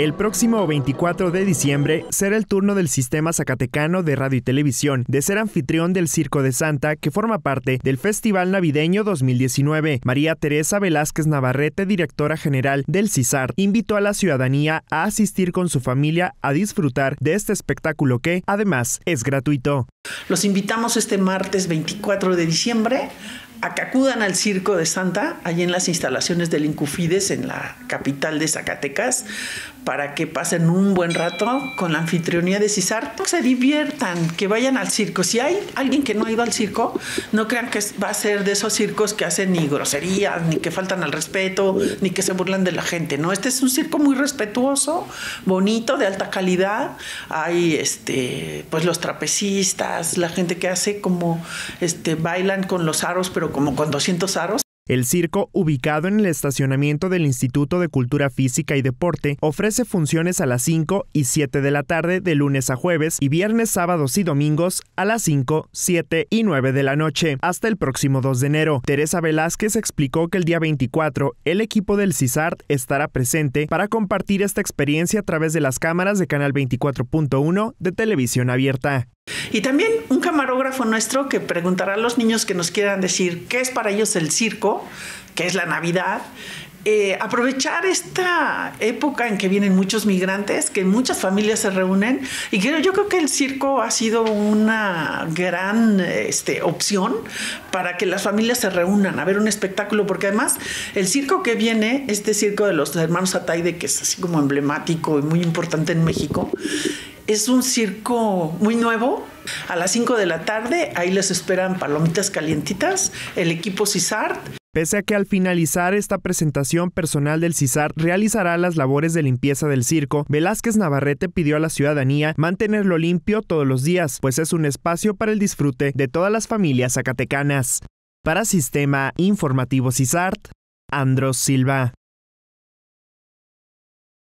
El próximo 24 de diciembre será el turno del Sistema Zacatecano de Radio y Televisión de ser anfitrión del Circo de Santa, que forma parte del Festival Navideño 2019. María Teresa Velázquez Navarrete, directora general del CISART, invitó a la ciudadanía a asistir con su familia a disfrutar de este espectáculo que, además, es gratuito. Los invitamos este martes 24 de diciembre a que acudan al Circo de Santa, allí en las instalaciones del Incufides, en la capital de Zacatecas, para que pasen un buen rato con la anfitrionía de CISART, que se diviertan, que vayan al circo. Si hay alguien que no ha ido al circo, no crean que va a ser de esos circos que hacen ni groserías, ni que faltan al respeto, ni que se burlan de la gente, ¿no? Este es un circo muy respetuoso, bonito, de alta calidad. Hay pues los trapecistas, la gente que hace como bailan con los aros, pero como con 200 aros. El circo, ubicado en el estacionamiento del Instituto de Cultura Física y Deporte, ofrece funciones a las 5 y 7 de la tarde de lunes a jueves y viernes, sábados y domingos a las 5, 7 y 9 de la noche, hasta el próximo 2 de enero. Teresa Velázquez explicó que el día 24 el equipo del CISART estará presente para compartir esta experiencia a través de las cámaras de Canal 24.1 de televisión abierta. Y también un camarógrafo nuestro que preguntará a los niños que nos quieran decir qué es para ellos el circo, qué es la Navidad. Aprovechar esta época en que vienen muchos migrantes, que muchas familias se reúnen, y yo creo que el circo ha sido una gran opción para que las familias se reúnan a ver un espectáculo, porque además el circo que viene, este circo de los hermanos Ataide, que es así como emblemático y muy importante en México, es un circo muy nuevo. A las 5 de la tarde, ahí les esperan palomitas calientitas, el equipo CISART. Pese a que al finalizar esta presentación, personal del CISART realizará las labores de limpieza del circo, Velázquez Navarrete pidió a la ciudadanía mantenerlo limpio todos los días, pues es un espacio para el disfrute de todas las familias zacatecanas. Para Sistema Informativo CISART, Andros Silva.